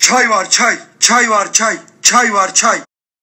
Çay var çay, çay var çay, çay var çay.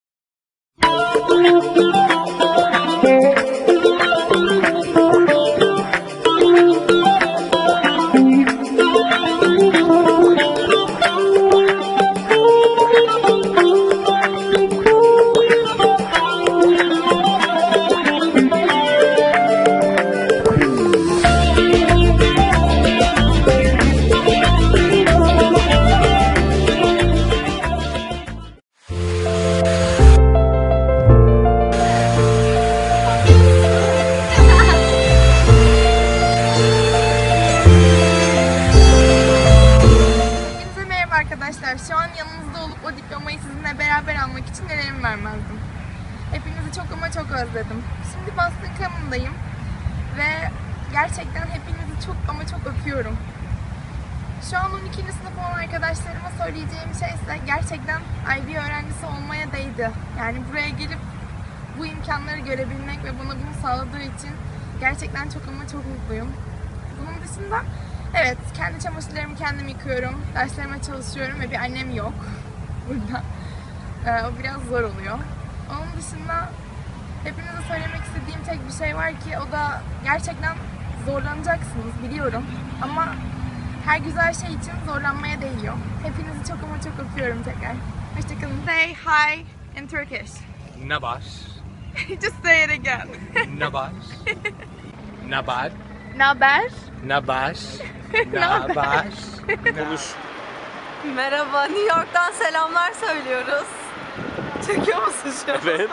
Arkadaşlar şu an yanınızda olup o diplomayı sizinle beraber almak için nelerimi vermezdim. Hepinizi çok ama çok özledim. Şimdi Boston Common'dayım ve gerçekten hepinizi çok ama çok öpüyorum. Şu an 12. sınıf olan arkadaşlarıma söyleyeceğim şey ise gerçekten IB öğrencisi olmaya değdi. Yani buraya gelip bu imkanları görebilmek ve bana bunu sağladığı için gerçekten çok ama çok mutluyum. Bunun dışında evet, kendi çamaşırlarımı kendim yıkıyorum, derslerime çalışıyorum ve bir annem yok burada. O biraz zor oluyor. Onun dışında hepinize söylemek istediğim tek bir şey var ki o da gerçekten zorlanacaksınız biliyorum. Ama her güzel şey için zorlanmaya değiyor. Hepinizi çok ama çok öpüyorum tekrar. Hoşçakalın. Say hi in Turkish. Nabaş. Just say it again. Nabaş. Nabar. Naber? Nabaş. Nabaş. Konuş. Merhaba, New York'tan selamlar söylüyoruz. Çekiyor musun şu an? Evet.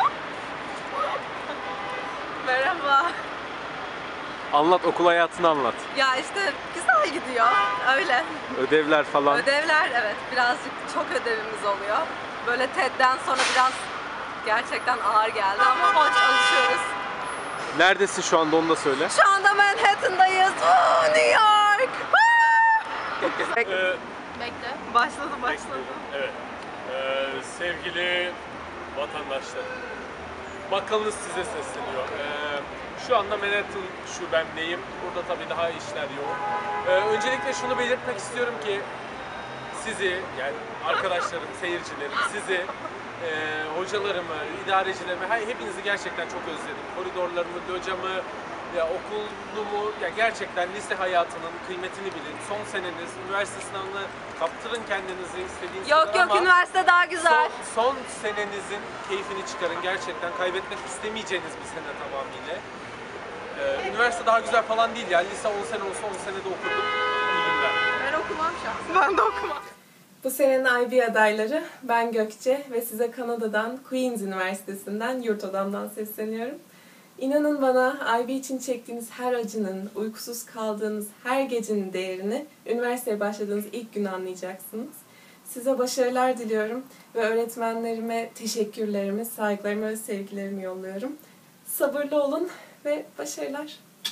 Merhaba. Anlat, okul hayatını anlat. Ya işte güzel gidiyor, öyle. Ödevler falan. Ödevler evet, birazcık çok ödevimiz oluyor. Böyle TED'den sonra biraz gerçekten ağır geldi ama hoş, alışıyoruz. Neredesin şu anda, onu da söyle. Şu anda Manhattan'dayız. New York! Bekle. Başladı. Evet. Sevgili vatandaşlar, bakanınız size sesleniyor. Şu anda Manhattan şubemdeyim. Burada tabii daha işler yoğun. Öncelikle şunu belirtmek istiyorum ki sizi, yani arkadaşlarım, seyircilerim, sizi, hocalarımı, idarecilerimi, hepinizi gerçekten çok özledim. Koridorlarımı, locamı, ya okulumu, ya gerçekten lise hayatının kıymetini bilin. Son seneniz, üniversite sınavını kaptırın kendinizi istediğiniz Yok kadar yok, ama üniversite daha güzel. son senenizin keyfini çıkarın. Gerçekten kaybetmek istemeyeceğiniz bir sene tamamıyla. Üniversite daha güzel falan değil ya. Lise 10 sene olsa 10 senede okurdum. İyi günler. Ben okumam şahsen. Ben de okumam. Bu senenin IB adayları ben Gökçe ve size Kanada'dan Queen's Üniversitesi'nden yurt odamdan sesleniyorum. İnanın bana IB için çektiğiniz her acının, uykusuz kaldığınız her gecenin değerini üniversiteye başladığınız ilk gün anlayacaksınız. Size başarılar diliyorum ve öğretmenlerime teşekkürlerimi, saygılarımı ve sevgilerimi yolluyorum. Sabırlı olun ve başarılar.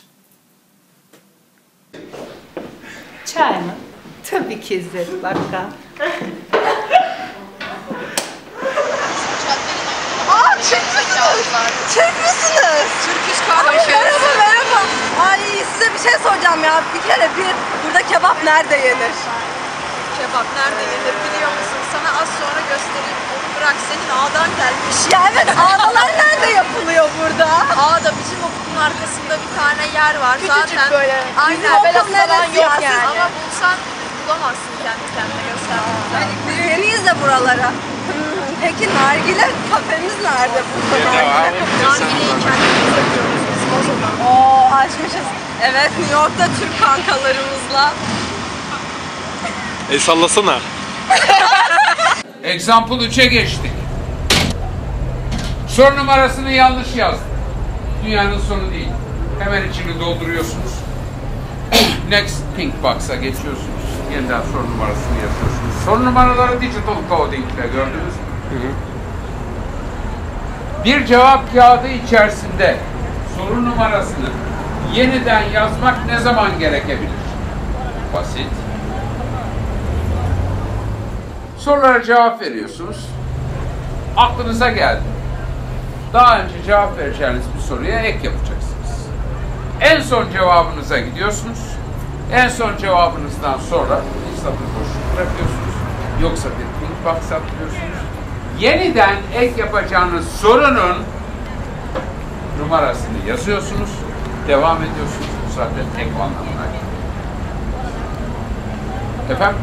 Çay mı? Tabii ki İzzet Bakka. Türk müsünüz? Türküş kahve. Merhaba. Ay size bir şey soracağım ya. Bir kere burada kebap nerede yenir? Kebap nerede yenir biliyor musun? Sana az sonra göstereyim. Onu bırak, senin ağdan gelmiş. Ya evet, ağdalar nerede yapılıyor burada? Ağda bizim okulun arkasında bir tane yer var. Küçücük zaten. böyle. Aynen. Okul neresi Yok ya? yani. Ama bulsan bulamazsın kendi kendine göstermekten. Biz yeniyiz de buralara. Peki nargile kafemiz nerede burada? Nargileyi kendimiz yapıyoruz biz o zaman. Oo, açmışız. Evet, New York'ta Türk kankalarımızla. El sallasana. Example 3'e geçtik. Soru numarasını yanlış yazdım. Dünyanın sonu değil. Hemen içini dolduruyorsunuz. Next pink box'a geçiyorsunuz. Yeniden soru numarasını yazıyorsunuz. Soru numaraları digital coding ile gördünüz mü? Bir cevap kağıdı içerisinde soru numarasını yeniden yazmak ne zaman gerekebilir? Basit. Sorulara cevap veriyorsunuz. Aklınıza geldi. Daha önce cevap vereceğiniz bir soruya ek yapacaksınız. En son cevabınıza gidiyorsunuz. En son cevabınızdan sonra bir satır boşluk bırakıyorsunuz. yoksa bir pink box atlıyorsunuz. Yeniden ek yapacağınız sorunun numarasını yazıyorsunuz, devam ediyorsunuz. Bu zaten ek anlamına geliyor. Efendim?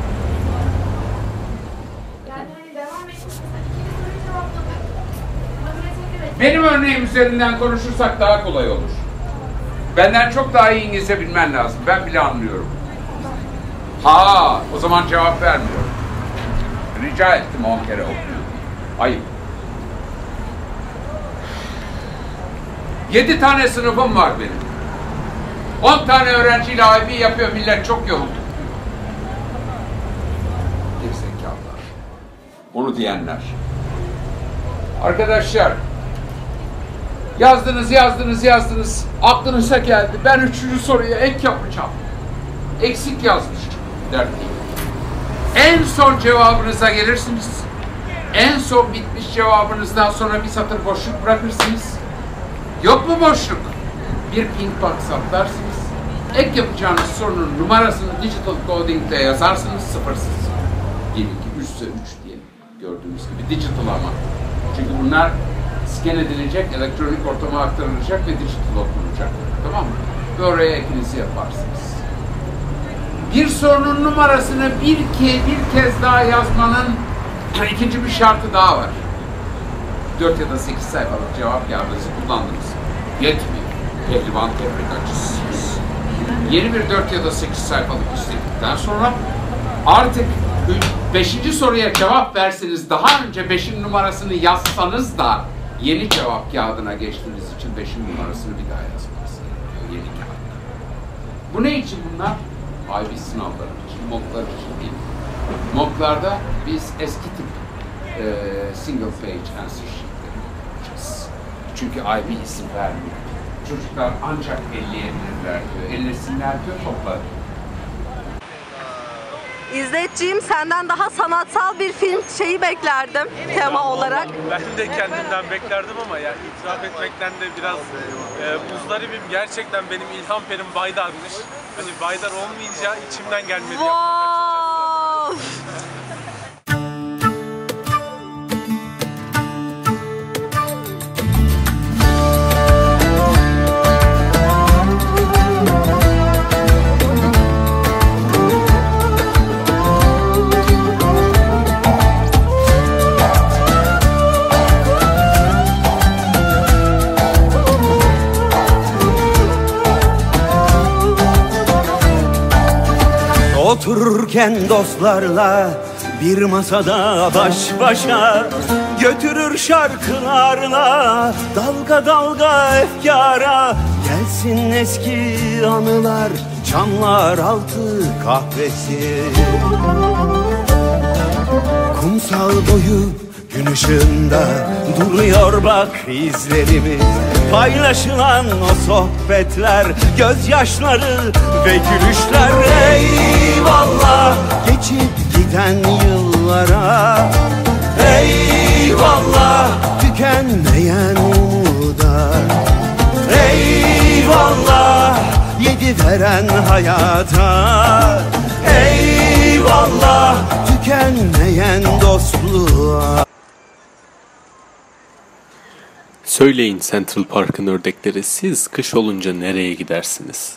Benim örneğim üzerinden konuşursak daha kolay olur. Benden çok daha iyi İngilizce bilmen lazım. Ben bile anlıyorum. Ha, o zaman cevap vermiyorum. Rica ettim 10 kere okuyun. Ayıp. 7 tane sınıfım var benim. 10 tane öğrenciyle IB yapıyor, millet çok yoruldu. Gerizekalılar. Onu diyenler. Arkadaşlar, yazdınız. Aklınıza geldi. Ben 3. soruya ek yapacağım. Eksik yazmışım. Dert değil. En son cevabınıza gelirsiniz. En son bitmiş cevabınızdan sonra bir satır boşluk bırakırsınız. Yok mu boşluk? Bir pink box atlarsınız. Ek yapacağınız sorunun numarasını digital coding'de yazarsınız, sıfırsız. Diyelim ki 3'se 3 diyelim. Gördüğünüz gibi digital ama. Çünkü bunlar scan edilecek, elektronik ortama aktarılacak ve digital okunacak. Tamam mı? Ve oraya ekinizi yaparsınız. Bir sorunun numarasını bir kez daha yazmanın ikinci bir şartı daha var. 4 ya da 8 sayfalık cevap kağıdınızı kullandınız. Yetmiyor. Pehlivan tebrikatçısınız. Yeni bir 4 ya da 8 sayfalık istedikten sonra artık 5. soruya cevap verseniz, daha önce 5'in numarasını yazsanız da yeni cevap kağıdına geçtiğiniz için 5'in numarasını bir daha yazmanız gerekiyor. Yeni kağıtta. Bu ne için bunlar? IB sınavları için, mocklar için değil. Mocklarda biz eski tip single page answer sheet'leri yapacağız. Çünkü IB isim vermiyor. Çocuklar ancak elleyebilirler diyor. Ellesinler diyor, toplar. İzzetciğim, senden daha sanatsal bir film beklerdim tema olarak. Ben de kendimden beklerdim ama ya itiraf etmekten de biraz muzdaribim. Gerçekten benim ilham perim Baydar'mış. Hani Baydar olmayınca içimden gelmedi yapmak açıkçası. Otururken dostlarla bir masada baş başa, götürür şarkılarla dalga dalga efkara. Gelsin eski anılar, çamlar altı kahvesi. Kumsal boyu gün ışığında duruyor bak izlerimiz. Paylaşılan o sohbetler, gözyaşları ve gülüşler. Eyvallah geçip giden yıllara, eyvallah tükenmeyen umuda, eyvallah yedi veren hayata, eyvallah tükenmeyen dostluğa. Söyleyin Central Park'ın ördekleri, siz kış olunca nereye gidersiniz?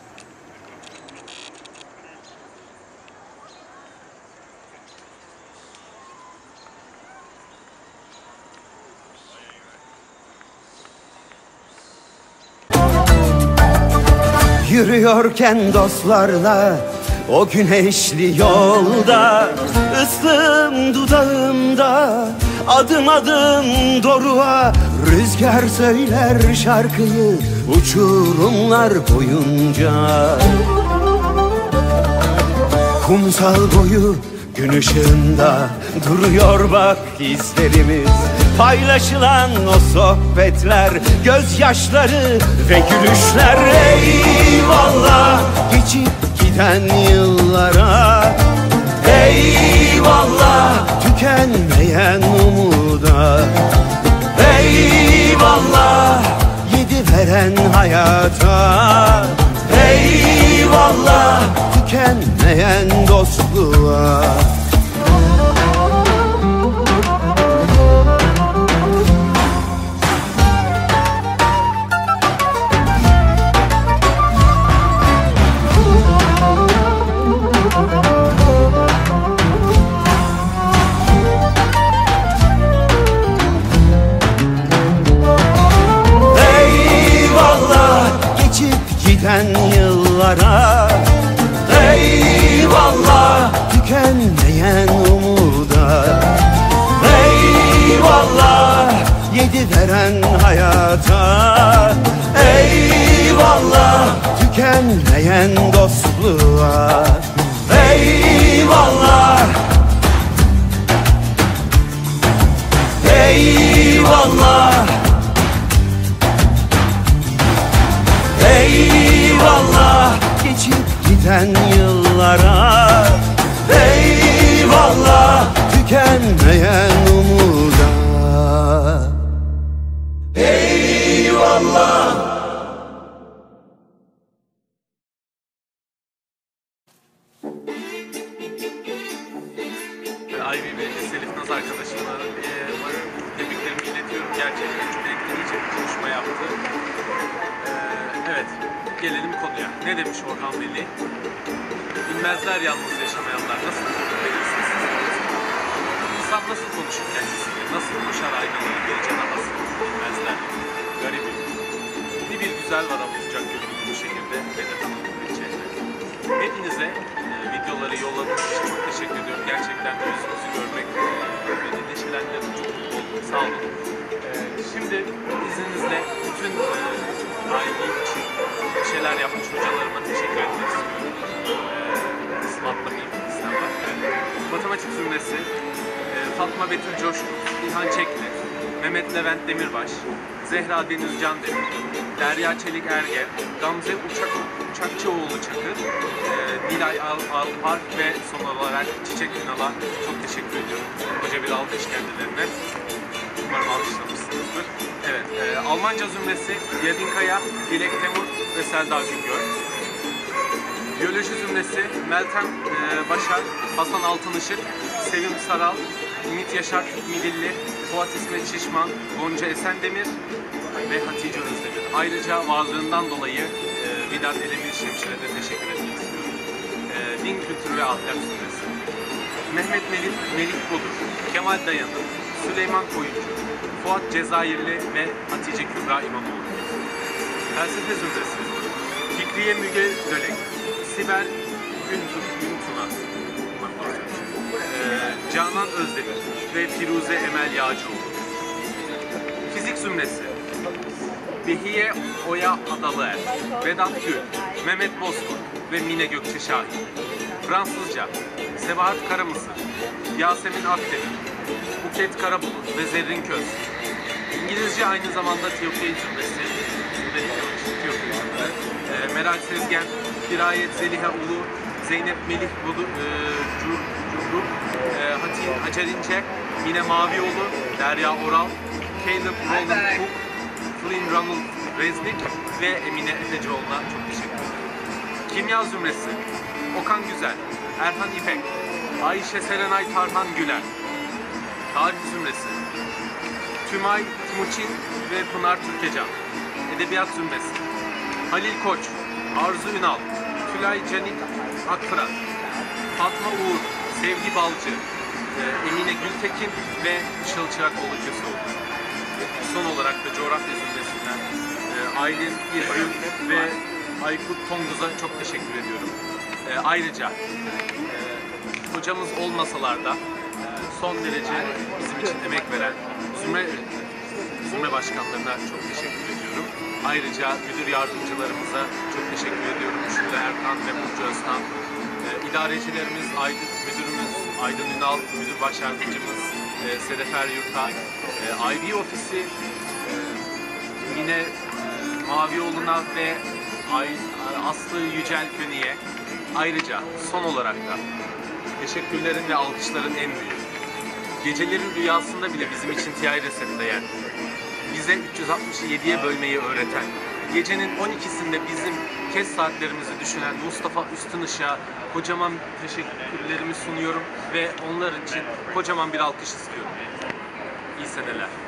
Yürüyorken dostlarla o güneşli yolda, ıslım dudağımda, adım adım doruğa. Rüzgar söyler şarkıyı uçurumlar boyunca. Kumsal boyu gün ışığında duruyor bak izlerimiz. Paylaşılan o sohbetler, gözyaşları ve gülüşler. Eyvallah geçip giden yıllara, eyvallah tükenmeyen umuda, eyvallah yedi veren hayata, eyvallah tükenmeyen dostluğa. veren hayata. Eyvallah tükenmeyen dostluğa. Eyvallah. Eyvallah. Eyvallah geçip giden yıllara. Eyvallah tükenmeyen umuda. Eyvallah. IB Selif Naz arkadaşıma tebriklerimi iletiyorum. Gerçekten çok etkileyici bir konuşma yaptı. Evet, gelelim konuya. Ne demiş Orhan Veli? Bilmezler yalnız yaşamayanlar nasıl konuşabilirsiniz? İnsan nasıl konuşur kendisiyle? Nasıl konuşar aynaları bir canavası? Bilmezler. Garibim. Bir güzel var avuzcak gönüllü bu şehirde. Vedat Hanım içeride. Hepinize videoları yolladığınız için çok teşekkür ediyorum. Gerçekten yüzünüzü görmek beni neşelendirdi. Çok mutlu oldum. Sağ olun. Şimdi izninizle bütün aile için bir şeyler yapmış hocalarıma teşekkür etmek istiyorum. İsmi atlamayayım. Matematik zümresi Fatma Betül Coşkun, İlhan Çekli, Mehmet Levent Demirbaş, Zehra Deniz Candemir, Derya Çelik Erge, Gamze Uçakçıoğlu Çakır, Nilay Alpark ve son olarak Çiçek Ünal'a çok teşekkür ediyorum. Koca bir alkış kendilerine. Umarım alkışlamışsınızdır. Evet, Almanca zümresi Yedin Kaya, Dilek Temur ve Selda Güngör. Biyoloji zümresi Meltem Başar, Hasan Altınışık, Sevim Saral, Ümit Yaşar Midilli, Fuat İsmet Şişman, Gonca Esendemir ve Hatice Özdemir. Ayrıca varlığından dolayı Vidat Edemir Şemşir'e de teşekkür etmek istiyorum. Din Kültürü ve Ahlak Zümresi Mehmet Melih Bodur, Kemal Dayanır, Süleyman Koyuncu, Fuat Cezayirli ve Hatice Kübra İmamoğlu. Felsefe zümresi Fikriye Müge Dölek, Sibel Güntuna, Canan Özdemir ve Firuze Emel Yağcıoğlu. Fizik zümresi Behiye Oya Adalıer, Vedat Gül, Mehmet Bozkurt ve Mine Gökçe Şahin. Fransızca Sebahat Karamısır, Yasemin Akdemir, Buket Karabulut ve Zerrin Köz. İngilizce aynı zamanda Teofiye Zümresi, Meral Sezgen, Dirayet Zeliha Ulu, Zeynep Melih Curdu, Hacer İnce, Mine Mavioğlu, Derya Oral, Caleb Roland Cook, Flynn Ronald Reznik ve Emine Efecioğlu'na çok teşekkür ederim. Kimya zümresi Okan Güzel, Erhan İpek, Ayşe Serenay Tarhan Güler. Tarih zümresi Tümay Timuçin ve Pınar Türkecan. Edebiyat zümresi Halil Koç, Arzu Ünal, Tülay Canik Akfırat, Fatma Uğur, Sevgi Balcı, Emine Gültekin ve Işıl Çırakoğlu Köseoğlu. Son olarak da coğrafya zümresinden Aylin İrgün ve Aykut Tonguz'a çok teşekkür ediyorum. Ayrıca hocamız olmasalar da son derece bizim için emek veren Zümre başkanlarına çok teşekkür ediyorum. Ayrıca müdür yardımcılarımıza çok teşekkür ediyorum. Şule Erkan ve Burcu Özkan. İdarecilerimiz, müdürümüz Aydın Ünal, müdür baş yardımcımız Sedef Eryurt'a, IB ofisi Mine Mavioğlu'na ve Aslı Yücel Köni'ye. Ayrıca son olarak da teşekkürlerin ve alkışların en büyüğü. Gecelerin rüyasında bile bizim için TI resetleyen, bize 367'ye bölmeyi öğreten, gecenin 12'sinde bizim kes saatlerimizi düşünen Mustafa Üstünış'a kocaman teşekkürlerimi sunuyorum ve onlar için kocaman bir alkış istiyorum. İyi seneler.